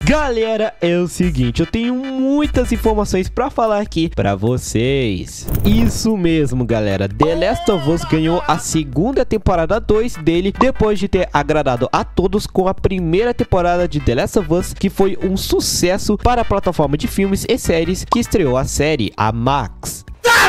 Galera, é o seguinte, eu tenho muitas informações pra falar aqui pra vocês. Isso mesmo, galera, The Last of Us ganhou a segunda temporada 2 dele, depois de ter agradado a todos com a primeira temporada de The Last of Us, que foi um sucesso para a plataforma de filmes e séries que estreou a série, a Max.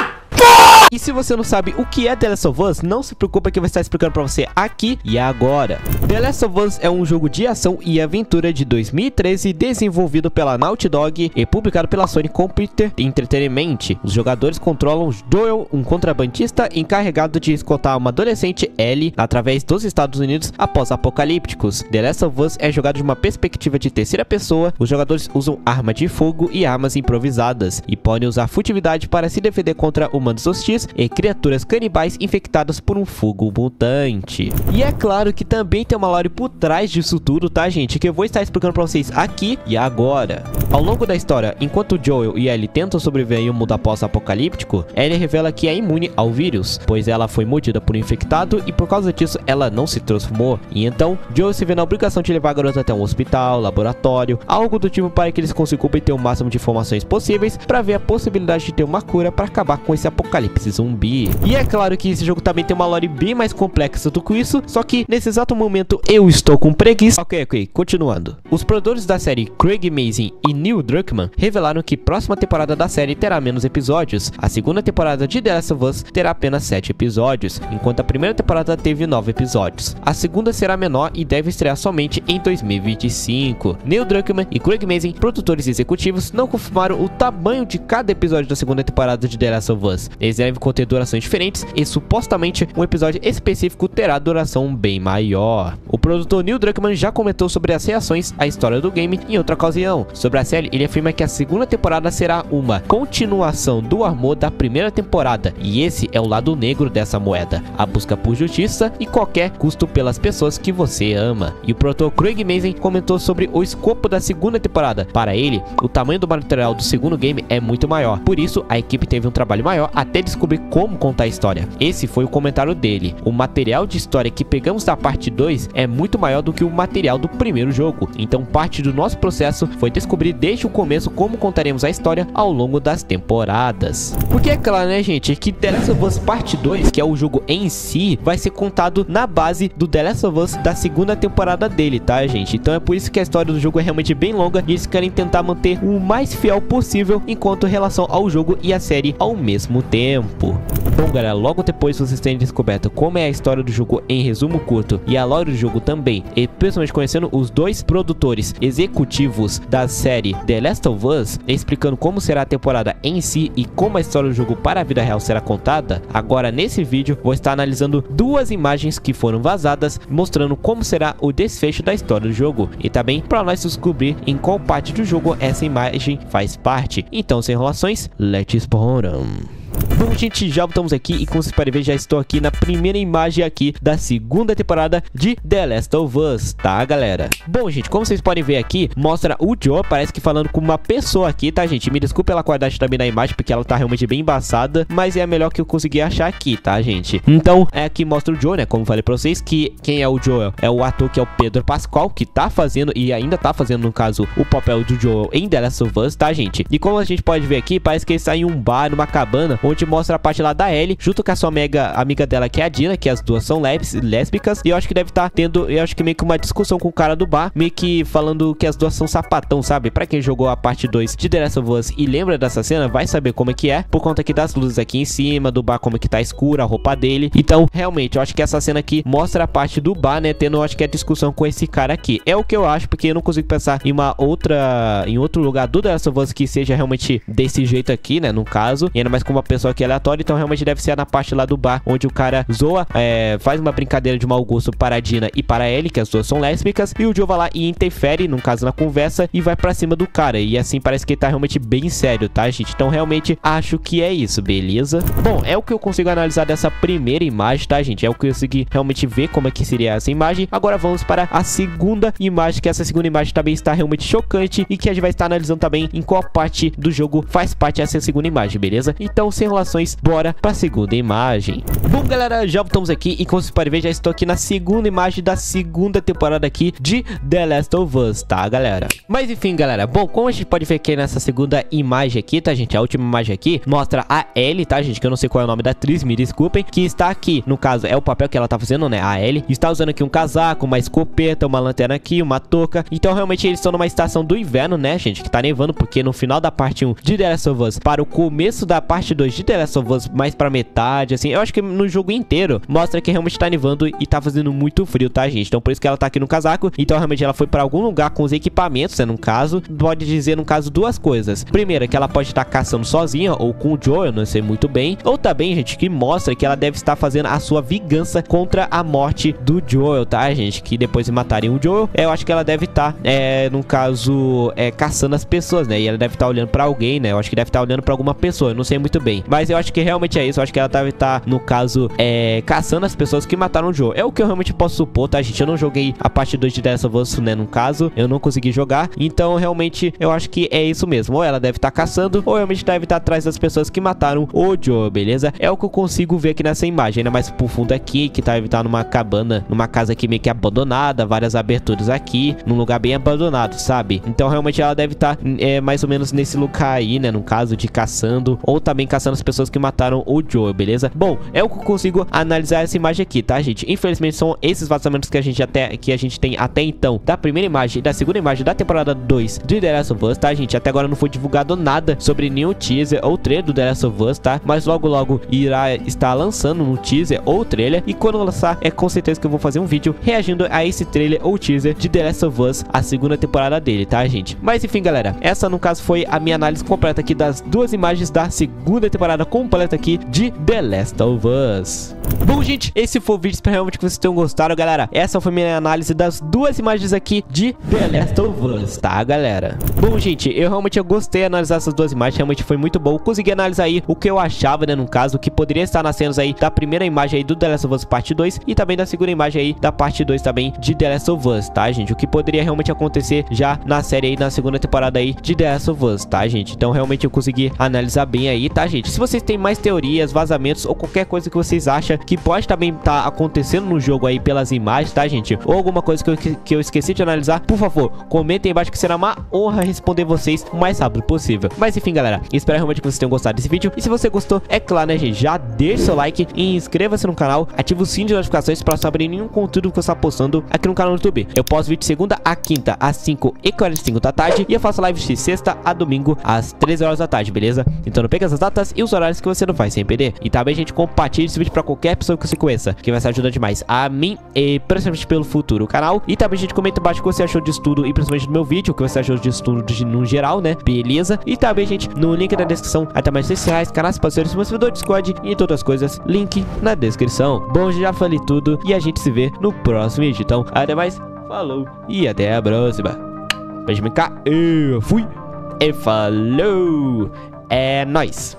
E se você não sabe o que é The Last of Us, não se preocupe que eu vou estar explicando pra você aqui e agora. The Last of Us é um jogo de ação e aventura de 2013, desenvolvido pela Naughty Dog e publicado pela Sony Computer Entertainment. Os jogadores controlam Joel, um contrabandista encarregado de escoltar uma adolescente, Ellie, através dos Estados Unidos após-apocalípticos. The Last of Us é jogado de uma perspectiva de terceira pessoa. Os jogadores usam arma de fogo e armas improvisadas e podem usar furtividade para se defender contra humanos hostis e criaturas canibais infectadas por um fungo mutante. E é claro que também tem uma lore por trás disso tudo, tá, gente? Que eu vou estar explicando pra vocês aqui e agora. Ao longo da história, enquanto Joel e Ellie tentam sobreviver em um mundo pós-apocalíptico, Ellie revela que é imune ao vírus, pois ela foi mordida por um infectado e por causa disso ela não se transformou. E então, Joel se vê na obrigação de levar a garota até um hospital, laboratório, algo do tipo para que eles consigam obter o máximo de informações possíveis para ver a possibilidade de ter uma cura para acabar com esse apocalipse zumbi. E é claro que esse jogo também tem uma lore bem mais complexa do que isso, só que nesse exato momento eu estou com preguiça. Ok, continuando. Os produtores da série, Craig Mazin e Neil Druckmann, revelaram que a próxima temporada da série terá menos episódios. A segunda temporada de The Last of Us terá apenas 7 episódios, enquanto a primeira temporada teve 9 episódios. A segunda será menor e deve estrear somente em 2025. Neil Druckmann e Craig Mazin, produtores executivos, não confirmaram o tamanho de cada episódio da segunda temporada de The Last of Us. Eles devem conter durações diferentes e supostamente um episódio específico terá duração bem maior. O produtor Neil Druckmann já comentou sobre as reações à história do game em outra ocasião. Sobre a série, ele afirma que a segunda temporada será uma continuação do amor da primeira temporada, e esse é o lado negro dessa moeda, a busca por justiça e qualquer custo pelas pessoas que você ama. E o produtor Craig Mazin comentou sobre o escopo da segunda temporada. Para ele, o tamanho do material do segundo game é muito maior, por isso a equipe teve um trabalho maior até descobrir como contar a história. Esse foi o comentário dele. O material de história que pegamos da parte 2 é muito maior do que o material do primeiro jogo, então parte do nosso processo foi descobrir desde o começo como contaremos a história ao longo das temporadas. Porque é claro, né, gente, que The Last of Us Parte 2, que é o jogo em si, vai ser contado na base do The Last of Us da segunda temporada dele, tá, gente? Então é por isso que a história do jogo é realmente bem longa e eles querem tentar manter o mais fiel possível enquanto relação ao jogo e a série ao mesmo tempo. Bom, galera, logo depois vocês terem descoberto como é a história do jogo em resumo curto e a lore do jogo também, e principalmente conhecendo os dois produtores executivos da série The Last of Us, explicando como será a temporada em si e como a história do jogo para a vida real será contada, agora nesse vídeo vou estar analisando duas imagens que foram vazadas, mostrando como será o desfecho da história do jogo e também para nós descobrir em qual parte do jogo essa imagem faz parte. Então, sem enrolações, let's bottom. Bom, gente, já voltamos aqui e como vocês podem ver, já estou aqui na primeira imagem aqui da segunda temporada de The Last of Us, tá, galera? Bom, gente, como vocês podem ver aqui, mostra o Joe, parece que falando com uma pessoa aqui, tá, gente? Me desculpe pela qualidade também da imagem, porque ela tá realmente bem embaçada, mas é a melhor que eu consegui achar aqui, tá, gente? Então, é aqui mostra o Joe, né, como falei pra vocês, que quem é o Joel é o ator que é o Pedro Pascal, que tá fazendo, e ainda tá fazendo, no caso, o papel do Joel em The Last of Us, tá, gente? E como a gente pode ver aqui, parece que ele está em um bar, numa cabana, onde mostra a parte lá da Ellie, junto com a sua amiga dela, que é a Dina, que as duas são lésbicas, e eu acho que deve estar tendo, eu acho que meio que uma discussão com o cara do bar, meio que falando que as duas são sapatão, sabe? Pra quem jogou a parte 2 de The Last of Us e lembra dessa cena, vai saber como é que é, por conta aqui das luzes aqui em cima, do bar como é que tá escura, a roupa dele. Então, realmente, eu acho que essa cena aqui mostra a parte do bar, né, tendo, eu acho que é discussão com esse cara aqui. É o que eu acho, porque eu não consigo pensar em em outro lugar do The Last of Us que seja realmente desse jeito aqui, né, no caso, e ainda mais com uma pessoa que é aleatória. Então realmente deve ser na parte lá do bar, onde o cara zoa, faz uma brincadeira de mau gosto para a Dina e para a Ellie, que as duas são lésbicas, e o Joe vai lá e interfere, no caso, na conversa, e vai pra cima do cara, e assim parece que ele tá realmente bem sério, tá, gente? Então realmente acho que é isso, beleza? Bom, é o que eu consigo analisar dessa primeira imagem, tá, gente? É o que eu consegui realmente ver como é que seria essa imagem. Agora vamos para a segunda imagem, que essa segunda imagem também está realmente chocante, e que a gente vai estar analisando também em qual parte do jogo faz parte essa segunda imagem, beleza? Então, sem enrolação informações, bora pra segunda imagem. Bom, galera, já voltamos aqui e como vocês podem ver, já estou aqui na segunda imagem da segunda temporada aqui de The Last of Us, tá, galera? Mas enfim, galera, bom, como a gente pode ver aqui nessa segunda imagem aqui, tá, gente? A última imagem aqui mostra a Ellie, tá, gente? Que eu não sei qual é o nome da atriz, me desculpem, que está aqui, no caso, é o papel que ela tá fazendo, né? A Ellie está usando aqui um casaco, uma escopeta, uma lanterna aqui, uma touca. Então, realmente, eles estão numa estação do inverno, né, gente? Que tá nevando, porque no final da parte 1 de The Last of Us para o começo da parte 2 de The Last of Us, mais pra metade, assim, eu acho que no jogo inteiro mostra que realmente tá nevando e tá fazendo muito frio, tá, gente? Então, por isso que ela tá aqui no casaco. Então, realmente, ela foi pra algum lugar com os equipamentos, né? No caso, pode dizer, no caso, duas coisas. Primeira, que ela pode estar caçando sozinha ou com o Joel, não sei muito bem. Ou também, gente, que mostra que ela deve estar fazendo a sua vingança contra a morte do Joel, tá, gente? Que depois de matarem o Joel, eu acho que ela deve estar, no caso, caçando as pessoas, né? E ela deve estar olhando pra alguém, né? Eu acho que deve estar olhando pra alguma pessoa, eu não sei muito bem. Mas eu acho que realmente é isso. Eu acho que ela deve estar, no caso, caçando as pessoas que mataram o Joel. É o que eu realmente posso supor, tá, gente? Eu não joguei a parte 2 de The Last of Us, né? No caso, eu não consegui jogar. Então, realmente, eu acho que é isso mesmo. Ou ela deve estar caçando, ou realmente deve estar atrás das pessoas que mataram o Joel, beleza? É o que eu consigo ver aqui nessa imagem, né? Mais pro fundo aqui, que deve estar numa cabana, numa casa aqui meio que abandonada, várias aberturas aqui, num lugar bem abandonado, sabe? Então, realmente, ela deve estar mais ou menos nesse lugar aí, né? No caso de caçando, ou também caçando as pessoas que mataram o Joel, beleza? Bom, é o que eu consigo analisar essa imagem aqui, tá, gente? Infelizmente, são esses vazamentos que a gente tem até então, da primeira imagem e da segunda imagem da temporada 2 de The Last of Us, tá, gente? Até agora não foi divulgado nada sobre nenhum teaser ou trailer do The Last of Us, tá? Mas logo irá estar lançando um teaser ou trailer, e quando lançar, é com certeza que eu vou fazer um vídeo reagindo a esse trailer ou teaser de The Last of Us, a segunda temporada dele, tá, gente? Mas enfim, galera, essa no caso foi a minha análise completa aqui das duas imagens da segunda temporada completa aqui de The Last of Us. Bom, gente, esse foi o vídeo, espero realmente que vocês tenham gostado, galera. Essa foi minha análise das duas imagens aqui de The Last of Us, tá, galera? Bom, gente, eu realmente gostei de analisar essas duas imagens, realmente foi muito bom. Consegui analisar aí o que eu achava, né, no caso, o que poderia estar nas cenas aí da primeira imagem aí do The Last of Us parte 2 e também da segunda imagem aí da parte 2 também de The Last of Us, tá, gente? O que poderia realmente acontecer já na série aí, na segunda temporada aí de The Last of Us, tá, gente? Então, realmente eu consegui analisar bem aí, tá, gente? Se vocês têm mais teorias, vazamentos ou qualquer coisa que vocês acham que pode também estar acontecendo no jogo aí pelas imagens, tá, gente? Ou alguma coisa que eu esqueci de analisar, por favor, comentem aí embaixo que será uma honra responder vocês o mais rápido possível. Mas enfim, galera, espero realmente que vocês tenham gostado desse vídeo. E se você gostou, é claro, né, gente? Já deixa seu like e inscreva-se no canal, ativa o sininho de notificações para saber nenhum conteúdo que eu estou postando aqui no canal do YouTube. Eu posto vídeo de segunda a quinta às 5h45 da tarde e eu faço live de sexta a domingo às 13 horas da tarde, beleza? Então não perca essas datas e os horários que você não vai sem perder. E também, gente, compartilhe esse vídeo para qualquer pessoa que você conheça, que vai ser ajudando demais a mim e principalmente pelo futuro canal. E também, gente, comenta embaixo o que você achou disso tudo e principalmente do meu vídeo, o que você achou disso tudo no geral, né? Beleza? E também, gente, no link da descrição, até mais redes sociais, canais parceiros, meu servidor Discord e todas as coisas, link na descrição. Bom, já falei tudo e a gente se vê no próximo vídeo. Então, até mais, falou e até a próxima. Beijo, cá, eu fui e falou, é nóis.